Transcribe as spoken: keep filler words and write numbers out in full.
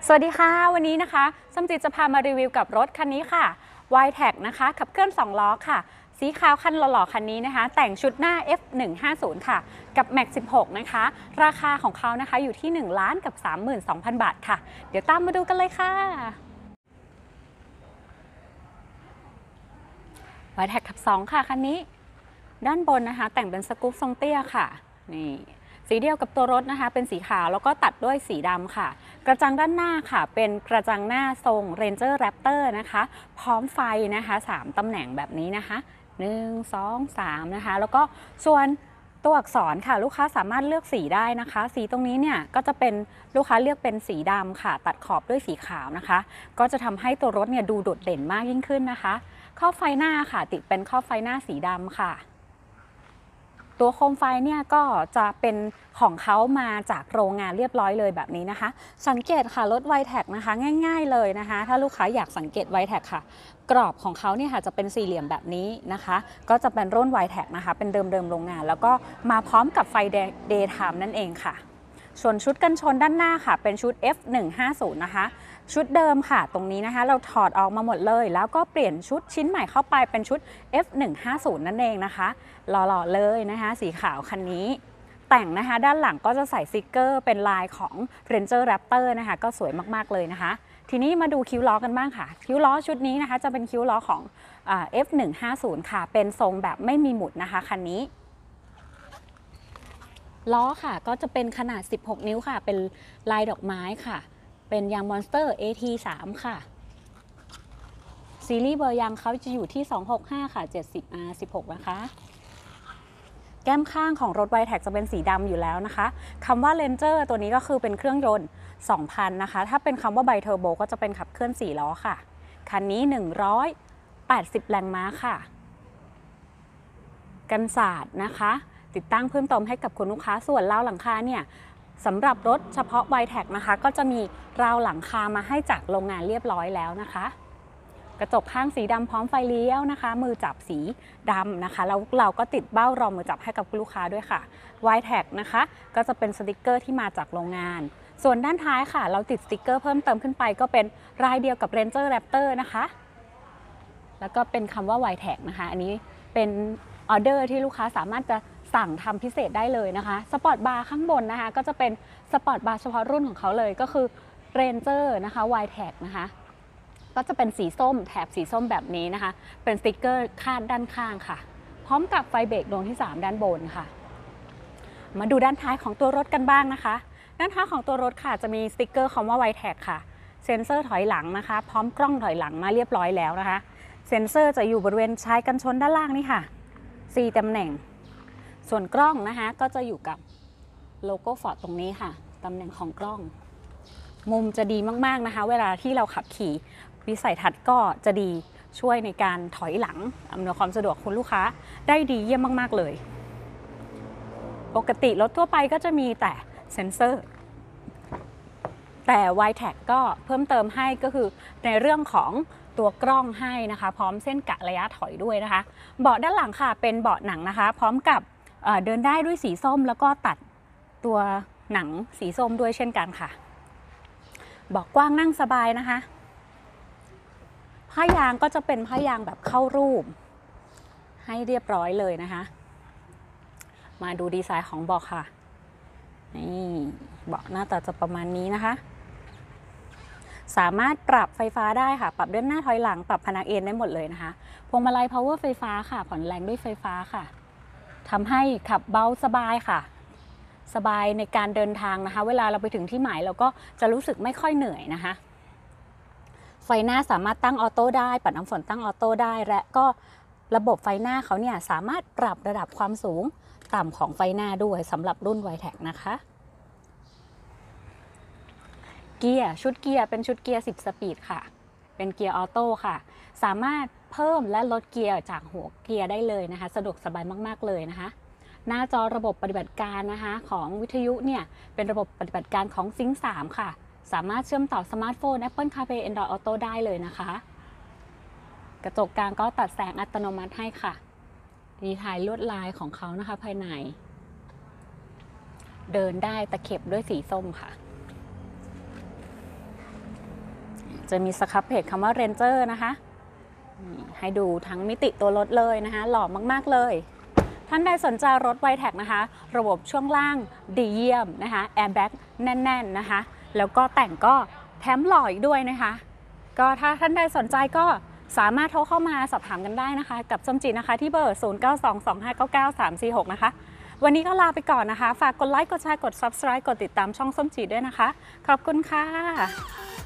สวัสดีค่ะวันนี้นะคะส้มจิตจะพามารีวิวกับรถคันนี้ค่ะ วาย แท็ก นะคะขับเคลื่อนสองล้อค่ะสีขาวคันหล่อๆคันนี้นะคะแต่งชุดหน้า เอฟ หนึ่งห้าศูนย์ ค่ะกับ แม็กซ์ สิบหก นะคะราคาของเขานะคะอยู่ที่หนึ่งล้านกับ สามหมื่นสองพัน บาทค่ะเดี๋ยวตามมาดูกันเลยค่ะ วาย แท็ก ขับสองค่ะคันนี้ด้านบนนะคะแต่งเป็นสกู๊ปทรงเตี้ยค่ะนี่สีเดียวกับตัวรถนะคะเป็นสีขาวแล้วก็ตัดด้วยสีดำค่ะกระจังด้านหน้าค่ะเป็นกระจังหน้าทรง Ranger Raptor นะคะพร้อมไฟนะคะสามตำแหน่งแบบนี้นะคะหนึ่ง สอง สามนะคะแล้วก็ส่วนตัวอักษรค่ะลูกค้าสามารถเลือกสีได้นะคะสีตรงนี้เนี่ยก็จะเป็นลูกค้าเลือกเป็นสีดำค่ะตัดขอบด้วยสีขาวนะคะก็จะทำให้ตัวรถเนี่ยดูโดดเด่นมากยิ่งขึ้นนะคะครอบไฟหน้าค่ะติดเป็นครอบไฟหน้าสีดำค่ะตัวโคมไฟเนี่ยก็จะเป็นของเขามาจากโรงงานเรียบร้อยเลยแบบนี้นะคะสังเกตค่ะรถ วาย แท็ก นะคะง่ายๆเลยนะคะถ้าลูกค้าอยากสังเกต วาย แท็ก ค่ะกรอบของเขาเนี่ยค่ะจะเป็นสี่เหลี่ยมแบบนี้นะคะก็จะเป็นรุ่น วาย แท็ก นะคะเป็นเดิมๆโรงงานแล้วก็มาพร้อมกับไฟ Daytime นั่นเองค่ะส่วนชุดกันชนด้านหน้าค่ะเป็นชุด เอฟ หนึ่งห้าศูนย์ นะคะชุดเดิมค่ะตรงนี้นะคะเราถอดออกมาหมดเลยแล้วก็เปลี่ยนชุดชิ้นใหม่เข้าไปเป็นชุด เอฟ หนึ่งห้าศูนย์ นั่นเองนะคะหล่อๆเลยนะคะสีขาวคันนี้แต่งนะคะด้านหลังก็จะใส่สติกเกอร์เป็นลายของ Ranger Raptor นะคะก็สวยมากๆเลยนะคะทีนี้มาดูคิ้วล้อกันบ้างค่ะคิ้วล้อชุดนี้นะคะจะเป็นคิ้วล้อของ เอฟ หนึ่งห้าศูนย์ ค่ะเป็นทรงแบบไม่มีหมุดนะคะคันนี้ล้อค่ะก็จะเป็นขนาดสิบหกนิ้วค่ะเป็นลายดอกไม้ค่ะเป็นยางมอนสเตอร์ เอ ที สาม ค่ะซีรีส์เบอร์ยางเขาจะอยู่ที่สองหกห้าค่ะ เจ็ดสิบ อาร์ สิบหก นะคะแก้มข้างของรถ วาย แท็ก จะเป็นสีดำอยู่แล้วนะคะคำว่า Ranger ตัวนี้ก็คือเป็นเครื่องยนต์ สองพัน นะคะถ้าเป็นคำว่าไบเทอร์โบก็จะเป็นขับเคลื่อนสี่ล้อค่ะคันนี้หนึ่งร้อยแปดสิบแรงม้าค่ะกันศาสตร์นะคะติดตั้งเพิ่มเติมให้กับคุณลูกค้าส่วนราวหลังคาเนี่ยสำหรับรถเฉพาะ วาย แท็ก นะคะก็จะมีราวหลังคามาให้จากโรงงานเรียบร้อยแล้วนะคะกระจกข้างสีดำพร้อมไฟเลี้ยวนะคะมือจับสีดำนะคะแล้วเราก็ติดเบ้ารองมือจับให้กับลูกค้าด้วยค่ะ วาย แท็ก นะคะก็จะเป็นสติกเกอร์ที่มาจากโรงงานส่วนด้านท้ายค่ะเราติดสติกเกอร์เพิ่มเติมขึ้นไปก็เป็นรายเดียวกับ Ranger Raptor นะคะแล้วก็เป็นคำว่า วาย แท็ก นะคะอันนี้เป็นออเดอร์ที่ลูกค้าสามารถจะสั่งทำพิเศษได้เลยนะคะสปอร์ตบาร์ข้างบนนะคะก็จะเป็นสปอร์ตบาร์เฉพาะรุ่นของเขาเลยก็คือ Ranger นะคะ วาย แท็ก นะคะก็จะเป็นสีส้มแถบสีส้มแบบนี้นะคะเป็นสติกเกอร์คาดด้านข้างค่ะพร้อมกับไฟเบรกดวงที่สามด้านบนค่ะมาดูด้านท้ายของตัวรถกันบ้างนะคะด้านท้ายของตัวรถค่ะจะมีสติกเกอร์คำว่า วาย แท็ก ค่ะเซ็นเซอร์ถอยหลังนะคะพร้อมกล้องถอยหลังมาเรียบร้อยแล้วนะคะเซ็นเซอร์จะอยู่บริเวณชายกันชนด้านล่างนี่ค่ะสี่ตำแหน่งส่วนกล้องนะคะก็จะอยู่กับโลโก้ฟอร์ดตรงนี้ค่ะตำแหน่งของกล้องมุมจะดีมากๆนะคะเวลาที่เราขับขี่วิสัยทัศน์ก็จะดีช่วยในการถอยหลังอำนวยความสะดวกคุณลูกค้าได้ดีเยี่ยมมากๆเลยปกติรถทั่วไปก็จะมีแต่เซ็นเซอร์แต่ วาย แท็ก ก็เพิ่มเติมให้ก็คือในเรื่องของตัวกล้องให้นะคะพร้อมเส้นกะระยะถอยด้วยนะคะเบาะด้านหลังค่ะเป็นเบาะหนังนะคะพร้อมกับเ, เดินได้ด้วยสีส้มแล้วก็ตัดตัวหนังสีส้มด้วยเช่นกันค่ะเบาะกว้างนั่งสบายนะคะผ้ายางก็จะเป็นผ้ายางแบบเข้ารูปให้เรียบร้อยเลยนะคะมาดูดีไซน์ของเบาะค่ะนี่เบาะหน้าตาจะประมาณนี้นะคะสามารถปรับไฟฟ้าได้ค่ะปรับเดินหน้าถอยหลังปรับพนักเอนได้หมดเลยนะคะพวงมาลัย power ไฟฟ้าค่ะผ่อนแรงด้วยไฟฟ้าค่ะทำให้ขับเบาสบายค่ะสบายในการเดินทางนะคะเวลาเราไปถึงที่หมายเราก็จะรู้สึกไม่ค่อยเหนื่อยนะคะไฟหน้าสามารถตั้งออโต้ได้ปัดน้ำฝนตั้งออโต้ได้และก็ระบบไฟหน้าเขาเนี่ยสามารถปรับระดับความสูงต่ำของไฟหน้าด้วยสำหรับรุ่น วาย แท็ก นะคะเกียร์ชุดเกียร์เป็นชุดเกียร์สิบสปีดค่ะเป็นเกียร์ออโต้ค่ะสามารถเพิ่มและลดเกียร์จากหัวเกียร์ได้เลยนะคะสะดวกสบายมากๆเลยนะคะหน้าจอระบบปฏิบัติการนะคะของวิทยุเนี่ยเป็นระบบปฏิบัติการของซิงค์ สามค่ะสามารถเชื่อมต่อสมาร์ทโฟน Apple CarPlay Android Auto ได้เลยนะคะกระจกกลางก็ตัดแสงอัตโนมัติให้ค่ะดีไซน์ลวดลายของเขานะคะภายในเดินได้ตะเข็บด้วยสีส้มค่ะจะมีสครับเพจคำว่า Ranger นะคะให้ดูทั้งมิติตัวรถเลยนะคะหล่อมากๆเลยท่านใดสนใจรถ ไวแท็ก นะคะระบบช่วงล่างดีเยี่ยมนะคะแอร์แบ็กแน่นๆนะคะแล้วก็แต่งก็แถมหล่ออีกด้วยนะคะก็ถ้าท่านใดสนใจก็สามารถโทรเข้ามาสอบถามกันได้นะคะกับส้มจีนะคะที่เบอร์ ศูนย์ เก้า สอง สอง ห้า เก้า เก้า สาม สี่ หก นะคะวันนี้ก็ลาไปก่อนนะคะฝากกดไลค์กดแชร์กด ซับสไครบ์ กดติดตามช่องส้มจีด้วยนะคะขอบคุณค่ะ